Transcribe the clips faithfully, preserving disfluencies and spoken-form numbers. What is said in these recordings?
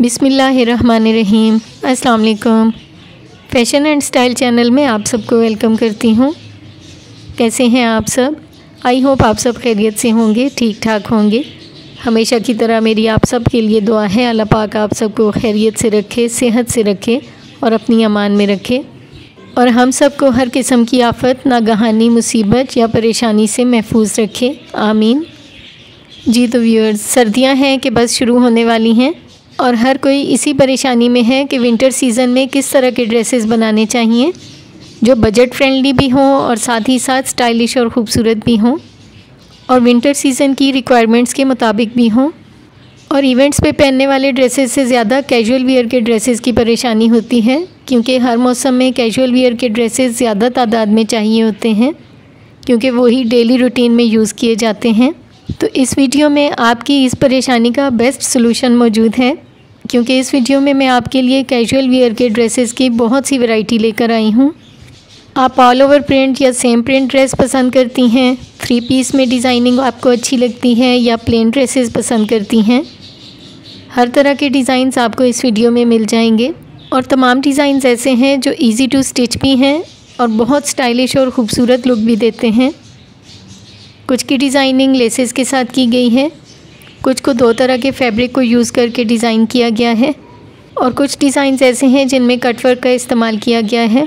बिस्मिल्लाहिर्रहमानिर्रहीम। अस्सलाम वालेकुम। फ़ैशन एंड स्टाइल चैनल में आप सबको वेलकम करती हूँ। कैसे हैं आप सब? आई होप आप सब खैरियत से होंगे, ठीक ठाक होंगे। हमेशा की तरह मेरी आप सब के लिए दुआ है, अल्लाह पाक आप सबको खैरियत से रखे, सेहत से रखे और अपनी अमान में रखे, और हम सबको हर किस्म की आफत, नागहानी मुसीबत या परेशानी से महफूज रखे, आमीन। जी तो व्यूअर्स, सर्दियां हैं कि बस शुरू होने वाली हैं और हर कोई इसी परेशानी में है कि विंटर सीज़न में किस तरह के ड्रेसेस बनाने चाहिए जो बजट फ्रेंडली भी हों और साथ ही साथ स्टाइलिश और ख़ूबसूरत भी हों और विंटर सीज़न की रिक्वायरमेंट्स के मुताबिक भी हों। और इवेंट्स पे पहनने वाले ड्रेसेस से ज़्यादा कैजुअल वियर के ड्रेसेस की परेशानी होती है, क्योंकि हर मौसम में कैजुअल वियर के ड्रेसेस ज़्यादा तादाद में चाहिए होते हैं, क्योंकि वही डेली रूटीन में यूज़ किए जाते हैं। तो इस वीडियो में आपकी इस परेशानी का बेस्ट सलूशन मौजूद है, क्योंकि इस वीडियो में मैं आपके लिए कैजुअल वियर के ड्रेसेस की बहुत सी वैरायटी लेकर आई हूँ। आप ऑल ओवर प्रिंट या सेम प्रिंट ड्रेस पसंद करती हैं, थ्री पीस में डिज़ाइनिंग आपको अच्छी लगती है, या प्लेन ड्रेसेस पसंद करती हैं, हर तरह के डिज़ाइंस आपको इस वीडियो में मिल जाएंगे। और तमाम डिज़ाइंस ऐसे हैं जो इजी टू स्टिच भी हैं और बहुत स्टाइलिश और ख़ूबसूरत लुक भी देते हैं। कुछ की डिज़ाइनिंग लेसेस के साथ की गई है, कुछ को दो तरह के फैब्रिक को यूज़ करके डिज़ाइन किया गया है, और कुछ डिज़ाइंस ऐसे हैं जिनमें कटवर्क का इस्तेमाल किया गया है।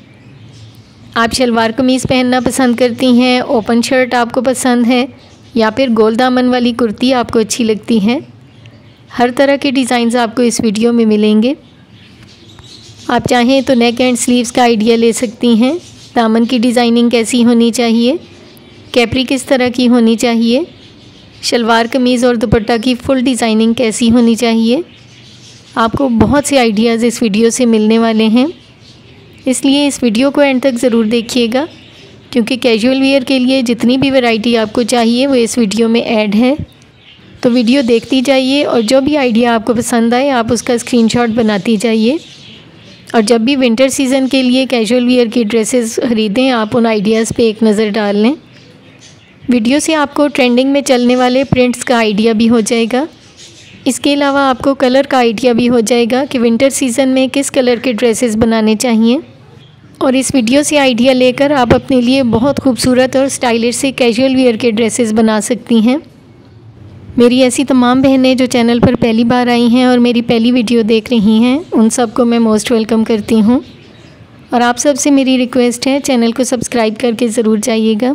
आप शलवार कमीज़ पहनना पसंद करती हैं, ओपन शर्ट आपको पसंद है, या फिर गोल दामन वाली कुर्ती आपको अच्छी लगती है, हर तरह के डिज़ाइंस आपको इस वीडियो में मिलेंगे। आप चाहें तो नेक एंड स्लीव्स का आइडिया ले सकती हैं, दामन की डिज़ाइनिंग कैसी होनी चाहिए, कैपरी किस तरह की होनी चाहिए, शलवार कमीज़ और दुपट्टा की फुल डिज़ाइनिंग कैसी होनी चाहिए। आपको बहुत से आइडियाज़ इस वीडियो से मिलने वाले हैं, इसलिए इस वीडियो को एंड तक ज़रूर देखिएगा, क्योंकि कैजुअल वियर के लिए जितनी भी वैरायटी आपको चाहिए वो इस वीडियो में ऐड है। तो वीडियो देखती जाइए और जो भी आइडिया आपको पसंद आए आप उसका स्क्रीनशॉट बनाती जाइए, और जब भी विंटर सीज़न के लिए कैजुअल वियर की ड्रेसेस ख़रीदें आप उन आइडियाज़ पे एक नज़र डाल लें। वीडियो से आपको ट्रेंडिंग में चलने वाले प्रिंट्स का आइडिया भी हो जाएगा। इसके अलावा आपको कलर का आइडिया भी हो जाएगा कि विंटर सीज़न में किस कलर के ड्रेसेस बनाने चाहिए, और इस वीडियो से आइडिया लेकर आप अपने लिए बहुत खूबसूरत और स्टाइलिश से कैजुअल वियर के ड्रेसेस बना सकती हैं। मेरी ऐसी तमाम बहनें जो चैनल पर पहली बार आई हैं और मेरी पहली वीडियो देख रही हैं, उन सबको मैं मोस्ट वेलकम करती हूँ, और आप सब से मेरी रिक्वेस्ट है चैनल को सब्सक्राइब करके ज़रूर जाइएगा।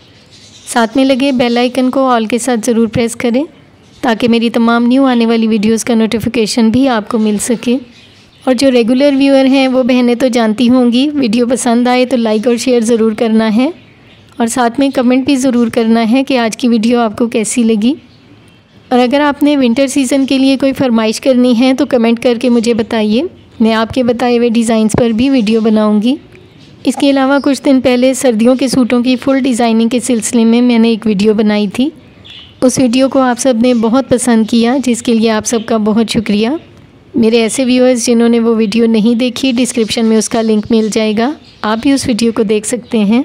साथ में लगे बेल आइकन को ऑल के साथ ज़रूर प्रेस करें, ताकि मेरी तमाम न्यू आने वाली वीडियोस का नोटिफिकेशन भी आपको मिल सके। और जो रेगुलर व्यूअर हैं वो बहनें तो जानती होंगी, वीडियो पसंद आए तो लाइक और शेयर ज़रूर करना है, और साथ में कमेंट भी ज़रूर करना है कि आज की वीडियो आपको कैसी लगी। और अगर आपने विंटर सीज़न के लिए कोई फरमाइश करनी है तो कमेंट करके मुझे बताइए, मैं आपके बताए हुए डिज़ाइंस पर भी वीडियो बनाऊँगी। इसके अलावा कुछ दिन पहले सर्दियों के सूटों की फुल डिज़ाइनिंग के सिलसिले में मैंने एक वीडियो बनाई थी। उस वीडियो को आप सब ने बहुत पसंद किया, जिसके लिए आप सबका बहुत शुक्रिया। मेरे ऐसे व्यूअर्स जिन्होंने वो वीडियो नहीं देखी, डिस्क्रिप्शन में उसका लिंक मिल जाएगा, आप भी उस वीडियो को देख सकते हैं।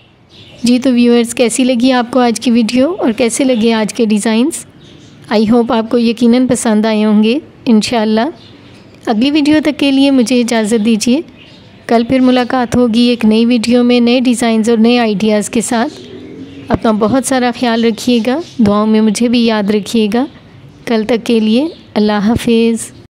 जी तो व्यूअर्स, कैसी लगी आपको आज की वीडियो और कैसे लगे आज के डिज़ाइंस? आई होप आपको यकीनन पसंद आए होंगे इंशाल्लाह। अगली वीडियो तक के लिए मुझे इजाज़त दीजिए। कल फिर मुलाकात होगी एक नई वीडियो में नए डिज़ाइंस और नए आइडियाज़ के साथ। अपना बहुत सारा ख्याल रखिएगा, दुआओं में मुझे भी याद रखिएगा। कल तक के लिए अल्लाह हाफिज़।